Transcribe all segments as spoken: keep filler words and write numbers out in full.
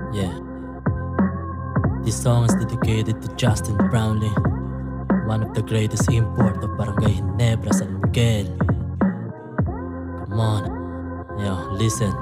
Yeah. This song is dedicated to Justin Brownlee, one of the greatest import of Barangay Ginebra, San Miguel. Come on, yo, listen.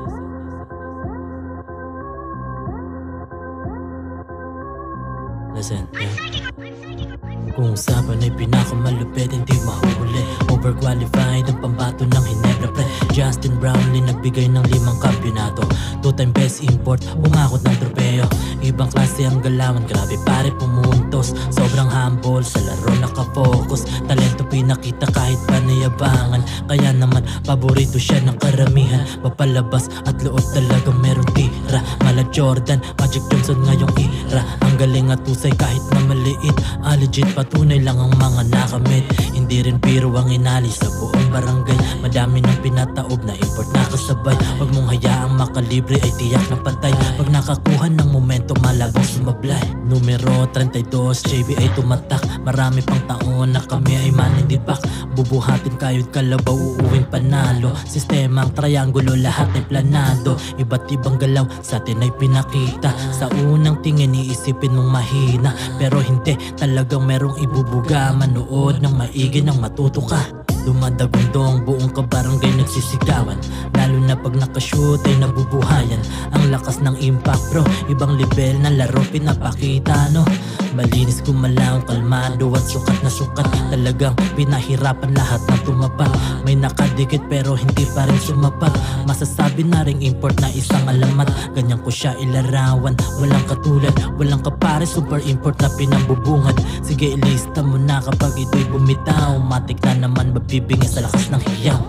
Listen, yeah. Kung usapan ay pinakamalupit, hindi mahuli. Overqualified ang pambato ng Ginebra, pre. Justin Brownlee nagbigay ng limang kampyonato, two-time best import, umakot ng tropeo. Ibang klase ang galawan, grabe pare pumuntos. Sobrang humble, sa laro nakafocus. Talento pinakita kahit panayabangan. Kaya naman paborito siya ng karamihan. Papalabas at loob talagang merong tira. Mala Jordan, Magic Johnson ngayong era. Ang galing at usay kahit na maliit. Ah, legit patunay lang ang mga nakamit. Hindi rin biro ang inali sa buong barangay. Madami ng pinataob na import na kasabay. Huwag mong hayaang makalibre ay tiyak na patay. Pag nakakuha ng momento malabang sumablay. Numero thirty-two, J B ay tumatak. Marami pang taon na kami ay manindipak. Bubuhatin kayo't kalabaw, uuwing panalo. Sistemang triangulo, lahat ay planado. Iba't ibang galaw sa atin ay pinakita. Sa unang tingin iisipin mong mahina, pero hindi, talagang merong ibubuga. Manood ng maigi nang matuto ka. Dumadagundong buong kabarangay nagsisigawan. Lalo na pag nakashoot ay nabubuhayan. Ang lakas ng impact bro, ibang level na laro pinapakita no. Malinis kumalaw, kalmado at sukat na sukat. Talagang pinahirapan lahat ng tumapat. May nakadikit pero hindi pa rin sumapat. Masasabi na ring import na isang alamat. Ganyan ko siya ilarawan, walang katulad, walang kapare. Super import na pinambubungad. Sige ilista mo na kapag ito'y bumitaw. Matik na naman mabibingin sa lakas ng hiyaw.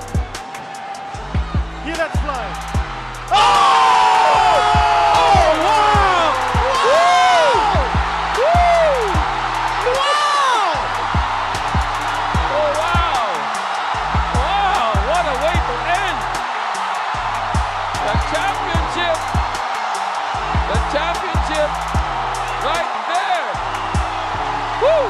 Hear that fly. Oh! The championship, the championship, right there. Woo!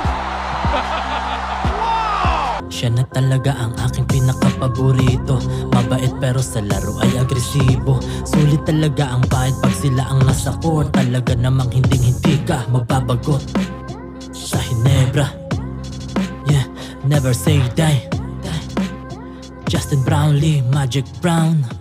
Wow! Siya na talaga ang aking pinakapaborito. Mabait pero sa laro ay agresibo. Sulit talaga ang bayad pag sila ang nasa court. Talaga namang hinding-hindi ka magbabagot sa Ginebra. Yeah, never say die. Justin Brownlee, Magic Brown.